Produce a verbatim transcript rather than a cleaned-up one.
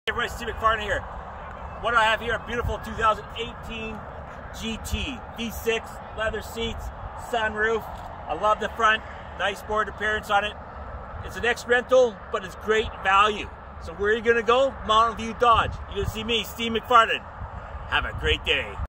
Everybody, Steve McFarland here. What do I have here? A beautiful two thousand eighteen G T V six, leather seats, sunroof. I love the front, nice board appearance on it. It's an ex-rental, but it's great value. So where are you gonna go? Mountain View Dodge. You're gonna see me, Steve McFarland. Have a great day.